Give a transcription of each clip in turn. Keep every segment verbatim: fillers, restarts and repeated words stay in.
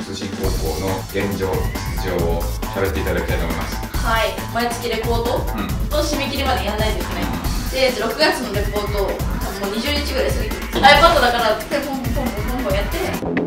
通信高校の現状、実情を喋っていただきたいと思います。 はい、毎月レポート、うん、と締め切りまでやらないといけない、うん、でろくがつのレポートを多分もうにじゅうにちぐらい過ぎてる iPad だからポンポンポンポンポンポンやって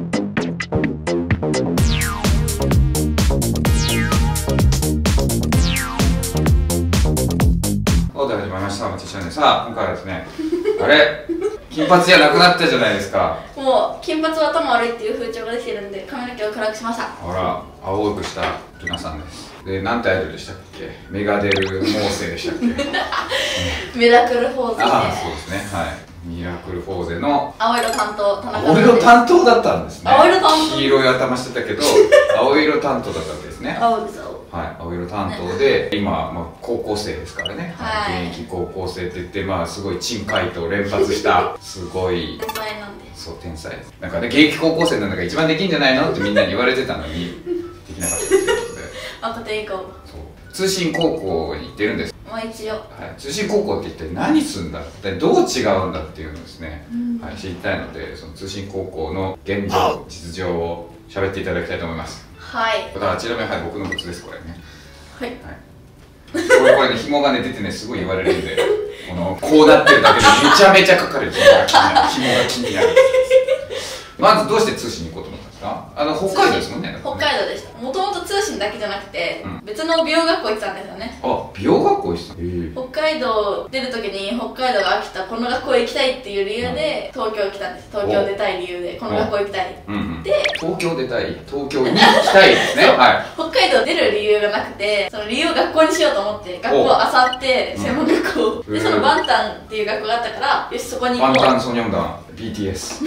おで始まりました。まちしゃね。さあ今回はですねあれ金髪じゃなくなったじゃないですか。 もう金髪は頭悪いっていう風潮ができてるんで髪の毛を暗くしました。 ほら青くしたルナさんです。でなんてアイドルでしたっけ。メガデルモーセでしたっけミラクルフォーゼ。 ああそうですね、はい、ミラクルフォーゼの青色担当田中青色担当だったんですね。 青色担当、 黄色い頭してたけど青色担当だったわけですね。 青です。 はい、青色担当で、今、まあ、高校生ですからね、はい、現役高校生って言って、まあ、すごい珍回答を連発したすごい天才なんで。 そう天才です。なんかね、現役高校生なんだから一番できんじゃないのってみんなに言われてたのにできなかったということで若手以降そう通信高校に行ってるんです。 まあ一応、 はい、通信高校って一体何するんだってどう違うんだっていうのをですね、うん、はい、知りたいので、その通信高校の現状実情を喋っていただきたいと思います。はい。だからちなみに、はい、僕の靴です。これね。はい。はい。これこれね、紐がね出てね、すごい言われるんで、このこうなってるだけでめちゃめちゃかかる紐が気になる。紐が気になる。まずどうして通信に行こうと思ったんですか。あの北海道ですもんね。 北海道でした。もともと通信だけじゃなくて、うん、別の美容学校行ってたんですよね。 あ、美容学校行ってた。えー、 北海道出るときに北海道が飽きた、この学校行きたいっていう理由で、うん、東京来たんです。東京出たい理由でこの学校行きたい。うんうん、で東京出たい、東京に行きたいですね。はい。 北海道出る理由がなくて、その理由を学校にしようと思って学校をあさって専門学校、うん、でそのバンタンっていう学校があったから、よしそこに行こう。 バンタンソニョンダン ビーティーエス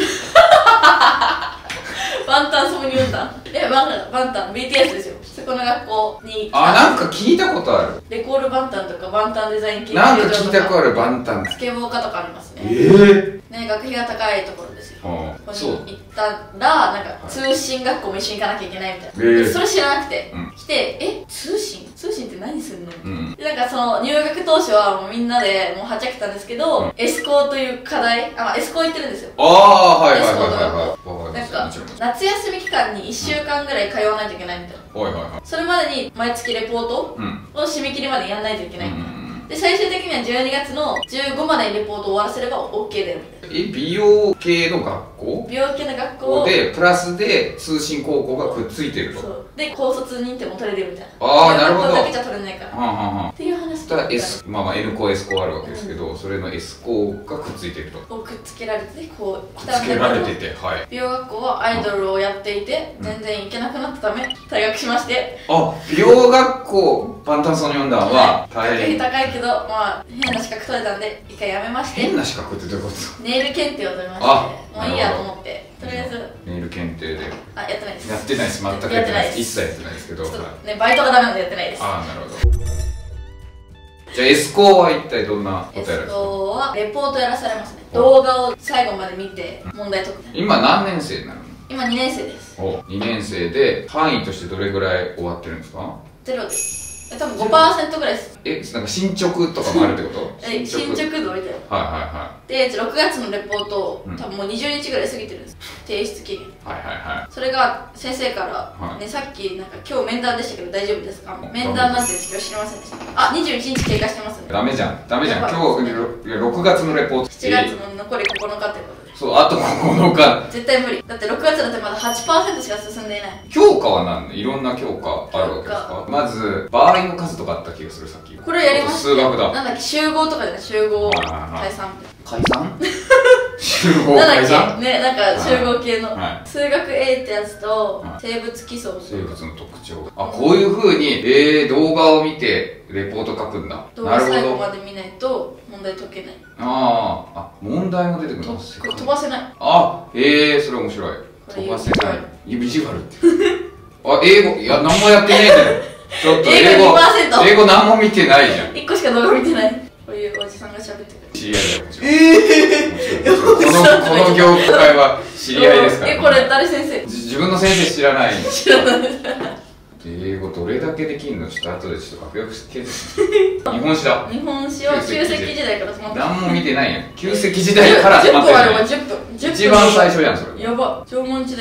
バンタンソニョンダンえバンバンタン ビーティーエス ですよ。そこの学校にあ、なんか聞いたことある。 レコールバンタンとかバンタンデザイン研究所とかなんか聞いたことある。バンタンスケボー科とかありますね。 えー、 ね、学費が高いところですよ。ここに行ったらなんか通信学校も一緒に行かなきゃいけないみたいな、えー、それ知らなくて、うん、来てえ通信通信って何するの、うん、でなんかその入学当初はもうみんなでもうはっちゃけたんですけど、うん、エスコーという課題、あ、まあ、エスコー行ってるんですよ。 ああはいはいはいはい。 なんか夏休み期間にいっしゅうかんぐらい通わないといけないみたいな、はいはいはい、それまでに毎月レポートを締め切りまでやらないといけない、うん、で最終的にはじゅうにがつのじゅうごまでにレポートを終わらせれば オーケー だよみたいな。 え、美容系の学校美容系の学校でプラスで通信高校がくっついてると。 そうで高卒認定も取れるみたいな。 ああなるほど。 だけじゃ取れないから、はんはんはんっていう話だから S、まあまあ N 校 S 校あるわけですけど、うん、それの S 校がくっついてると。 をくっつけられてこう来たんだけど、くっつけられてて、はい、 美容学校はアイドルをやっていて、うん、全然行けなくなったため退学しまして。 あ、美容学校バンタンソニョンダンは大変学費高いけど、まあ変な資格取れたんで一回やめまして。 変な資格ってどういうこと？ ネイル検定を取りまして、もういいやと思ってとりあえずネイル検定で。 あ、やってないです。 やってないです。全くやってないです。一切やってないですけど、 ね、バイトがダメなんでやってないです。 ああなるほど。じゃあ S 校は一体どんなことやるんですか？ S 校はレポートやらされますね。動画を最後まで見て問題解く。 今何年生になるの？ 今にねん生です。 お、にねん生で範囲としてどれぐらい終わってるんですか？ ゼロです。多分 ごパーセント ぐらいです。 え、なんか進捗とかもあるってこと？ え、進捗度みたいな。 はいはいはい。 で、ろくがつのレポート、多分もうにじゅうにちぐらい過ぎてるんです。提出期限。 はいはいはい。 それが先生から、ね、さっきなんか今日面談でしたけど大丈夫ですか？面談なんてですけど知りませんでした。あ、にじゅういちにち経過してますね。 ダメじゃん。ダメじゃん。今日ろくがつのレポート。 しちがつの残りここのかってことで。 そう、あとここのか。 絶対無理。だってろくがつだってまだ はちパーセント しか進んでいない。 教科は何？いろんな教科あるわけですか？まず場合の数とかあった気がする。さっきこれやりました。 数学だ。 なんだっけ、集合とかじゃない？集合解散解散集合解散ね、なんか集合系の数学 A ってやつと生物基礎、 生物の特徴。あ、こういうふうにえー動画を見てレポート書くんだ。 動画最後まで見ないと問題解けない。 ああ、あ、問題も出てくるんだ。 これ飛ばせない。 あ、えーそれ面白い。飛ばせない。意地悪ってあ、英語、いや、何もやってねえじゃん。ちょっと英語、英語何も見てないじゃん。 いっこしか動画見てない。こういうおじさんが喋ってくる。 知り合いだよ、もちろん。えーこの、この業界は知り合いですから。 え、これ誰先生？ 自分の先生知らない。 知らない。 英語どれだけできるの？ちょっと後でちょっと発表して。日本史だ。 日本史は旧石器時代から止まってる。 何も見てないやん。旧石器時代から止まってる。 じゅっぷんあればじゅっぷん。 一番最初やん、それ。 やば。縄文時代とかも。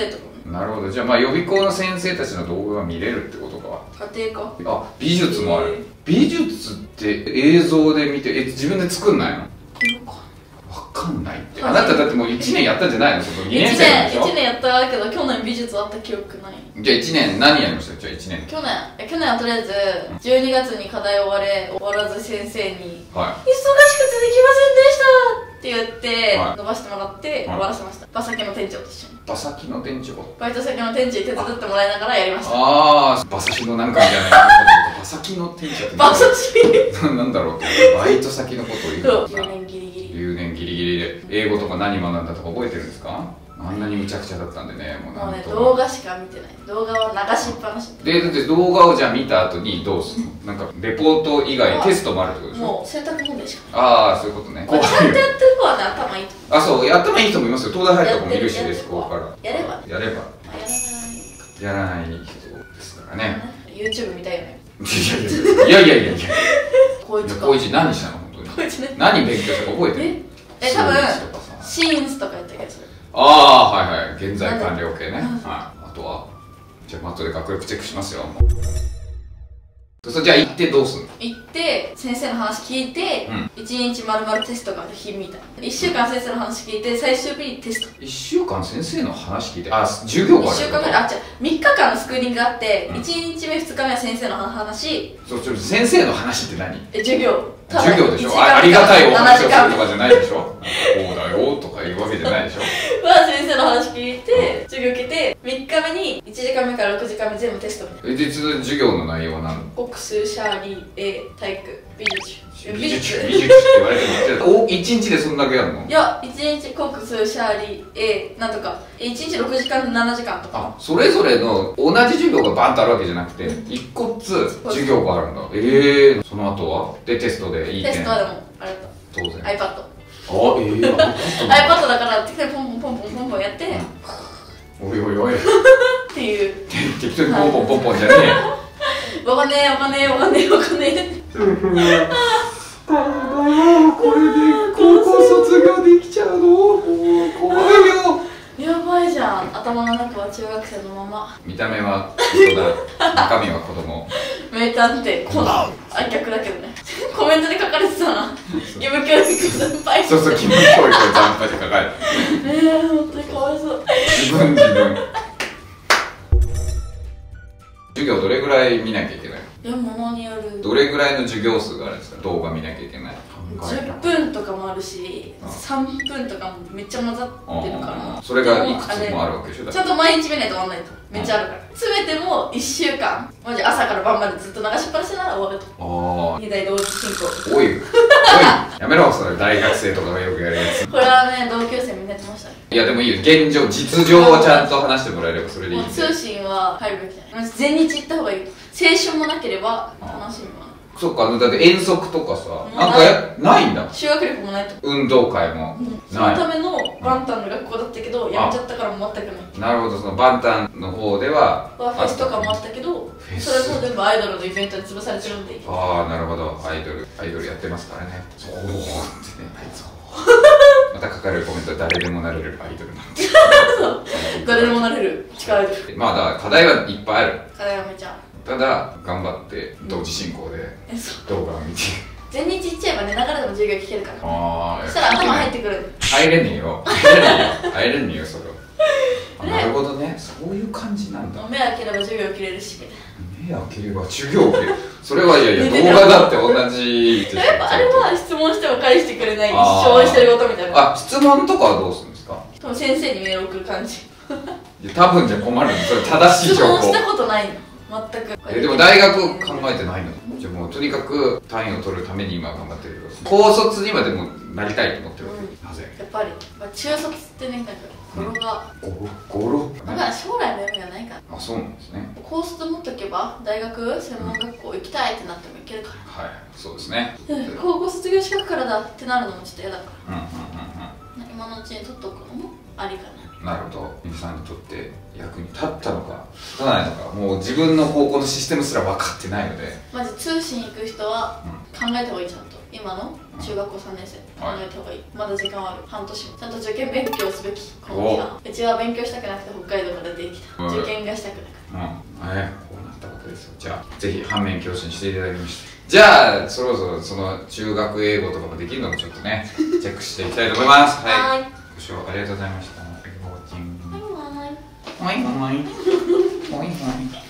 なるほど。じゃあまあ予備校の先生たちの動画が見れるってことか。 家庭科。 あ、美術もある。美術って映像で見て、え、自分で作んないの？わかんないって。あなただってもういちねんやったんじゃないの？そこにねん生なんでしょ？ いちねんやったけど去年美術あった記憶ない。 じゃあいちねん何やりました？じゃあいちねん。 去年去年はとりあえずじゅうにがつに課題終われ終わらず先生に、はい、忙しくてできませんでしたって言って、はい、伸ばしてもらって、はい、終わらせました。馬先の店長と一緒に。 馬先の店長、 バイト先の店長に手伝ってもらいながらやりました。 ああ、馬先のなんかみたいな。馬先の店長って馬先なんだろうって。バイト先のことを言うのかな。 留年ギリギリ留年ギリギリで英語とか何学んだとか覚えてるんですか？あんなにむちゃくちゃだったんでね。 もうなんともうね、動画しか見てない。動画は流しっぱなしで、だって動画をじゃあ見た後にどうするの？なんかレポート以外テストもあるってことでしょ？ もう選択問題しかない。 ああ、そういうことね。 ちゃんとやってる子はね、頭いい。 あ、そう、頭いい人もいますよ。東大入った子もいるしです、ここから。 やればやればやらない人ですからね。 YouTube 見たいよね。 いやいやいやいやいやこいつか。 こいつ何したの本当に。 こいつね。 何勉強したか覚えてる？ え、多分シーンズとかやったけどそれ。 ああ、はいはい。現在完了形ね。はい。あとはじゃあ後で学力チェックしますよ。そじゃあ行ってどうすんの？ 行って先生の話聞いて、うん、いちにちまるまるテストが日みたいな。いっしゅうかん先生の話聞いて最終日にテスト。 いっしゅうかん先生の話聞いて、あ、授業がある。 いっしゅうかんぐらい、あ、違う、みっかかんのスクーリングがあって、うん、いちにちめふつかめは先生の話。 そう、ちょっと先生の話って何？ え、授業。 授業でしょ？ あ, ありがたいお話をするとかじゃないでしょ？こうだよとか言うわけじゃないでしょ？ まあ先生の話聞いて、授業受けて、みっかめにいちじかんめからろくじかんめ全部テストみたいな。 え、実は授業の内容は何の？ 国数、シャーリー、英、体育、美術。 美術美術って言われても、いちにちでそんだけやるの？ いや、いちにち国数、シャーリー、英、なんとか、いちにちろくじかん、ななじかんとか。 あ、それぞれの同じ授業がバンとあるわけじゃなくて、いっこずつ授業があるんだ。ええー、その後はでテストでいい点。 テストはでもあれだった。 当然 iPad。 あ、ええー、iPad だから適当にポンポンポンポンポンポンやって、 うん、おいおいおいっていう適当にポンポンポンポンじゃねえわかんねえわかんねえわかんねえわかんねえこれで高校卒業できちゃうの？もう怖いよ。 やばいじゃん。頭の中は中学生のまま。 見た目は大人、中身は子供。 名探偵コナン。あ、逆だけどね。コメントで書かれてたな。義務教育惨敗。 そうそう、義務教育惨敗って書かれてた。 ええ、本当にかわいそう。 自分自分。授業どれぐらい見なきゃいけない？ いや、ものによる。 どれぐらいの授業数があるんですか？動画見なきゃいけない。 じゅっぷんとかもあるし、さんぷんとかもめっちゃ混ざってるから。 それがいくつもあるわけでしょ？ ちゃんと毎日見ないと終わんないと。めっちゃあるから。全てもいっしゅうかん、マジ朝から晩までずっと流しっぱなしなら終わると。ああ。にだい同時進行。 おい、おい、やめろ、それ大学生とかがよくやるやつ。 これはね、同級生みんなやってましたね。 いやでもいいよ、現状、実情をちゃんと話してもらえればそれでいいんで。 通信は入るべきじゃない。全日行った方がいい。青春もなければ楽しみもない。 そっか、だって遠足とかさ、なんかやないんだ。 修学旅行もないと。 運動会もない。そのためのバンタンの学校だったけど、やめちゃったからもう全くない。 なるほど、そのバンタンの方ではフェスとかもあったけど、それも全部アイドルのイベントに潰されてるんで。 ああ、なるほど。アイドル、アイドルやってますからね。そうってね、また書かれるコメントは誰でもなれるアイドルなんで。 そう誰でもなれる力アイドル。 まあだから課題はいっぱいある。 課題はめちゃある。 ただ頑張って同時進行で動画を見て全日行っちゃえば寝ながらでも授業聞けるから。 ああ、 そしたら頭入ってくる。 入れねえよ、入れねえよ、入れねえよそれは。なるほどね、そういう感じなんだ。 目開ければ授業切れるし。 目開ければ授業切れる。それはいやいや、動画だって同じ。 やっぱあれは質問しても返してくれない、一生してることみたいな。 あ、質問とかはどうするんですか？ 多分先生にメール送る感じ。 多分じゃ困るの、それ正しい情報。 質問したことないの全く。 えでも大学考えてないの？じゃあもうとにかく単位を取るために今頑張ってる。高卒にはでもなりたいと思ってるわけ、うん、なぜ？ やっぱり、まあ、中卒ってね、なんか語呂が語呂だから将来の夢がないから。 あ、そうなんですね。 高卒持っとけば大学専門学校行きたいってなっても行けるから、 うん、はい、そうですね。 高校卒業資格からだってなるのもちょっと嫌だから、 うんうんうんうん、 今のうちに取っとくのもありかな。 なるほど。皆さんにとって役に立ったのか立たないのか、もう自分の高校のシステムすら分かってないので、 まず通信行く人は考えた方がいい、ちゃんと。 今の中学校さんねん生考えた方がいい。まだ時間ある。半年もちゃんと受験勉強すべき。この期間うちは勉強したくなくて北海道から出てきた。受験がしたくなくて。うん、えこうなったことですよ。じゃあぜひ反面教師にしていただきました。じゃあそろそろその中学英語とかもできるのもちょっとねチェックしていきたいと思います。はい、ご視聴ありがとうございました。バイバイ。バイバイ。バイバイ。